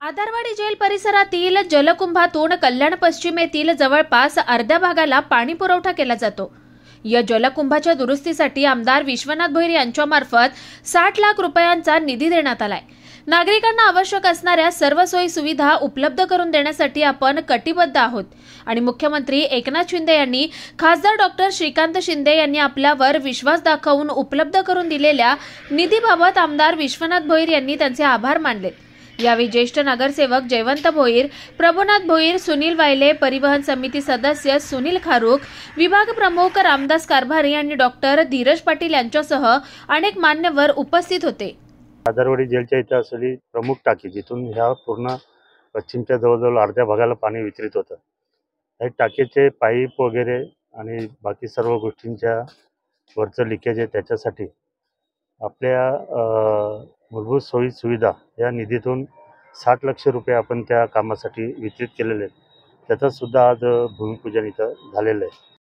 Adharwadi gel परिसरातील जलकुंभातून कल्याण पश्चिम येथील जवळपास अर्ध्या भागाला पाणी पुरवठा केला जातो। या जलकुंभाच्या दुरुस्तीसाठी आमदार विश्वनाथ भोईर यांच्यामार्फत 60 लाख रुपयांचा निधी देण्यात आलाय। नागरिकांना आवश्यक असणाऱ्या सर्व सोयी सुविधा उपलब्ध करून देण्यासाठी आपण कटिबद्ध आहोत आणि मुख्यमंत्री एकनाथ शिंदे यांनी खासदार डॉक्टर श्रीकांत शिंदे यांनी आपल्यावर विश्वास दाखवून उपलब्ध करून दिलेल्या निधीबाबत आमदार विश्वनाथ भोईर यांनी त्यांचे आभार मानले। यावेळी ज्येष्ठ नगरसेवक जयवंत भोईर, प्रभुनाथ भोईर, सुनील वायले, परिवहन समिती सदस्य सुनील खारूक, विभाग प्रमुख रामदास कारभारी आणि डॉक्टर धीरज पाटील यांच्यासह अनेक मान्यवर उपस्थित होते। आधारवाडी जेलच्या इथे असलेली प्रमुख टाकी जिथून ह्या पूर्ण पश्चिमच्या जवळजवळ अर्ध्या भागाला पाणी वितरित होतं। या टाकीचे पाईप वगैरे आणि बाकी सर्व गोष्टींच्या वरचं लिकेज आहे, त्याच्यासाठी आपल्या मूलभूत सोयी सुविधा या निधीतून 60 लाख रुपये आपण त्या कामासाठी वितरित केलेले आहेत। त्याचा सुद्धा आज भूमिपूजन इथं झालेलं आहे।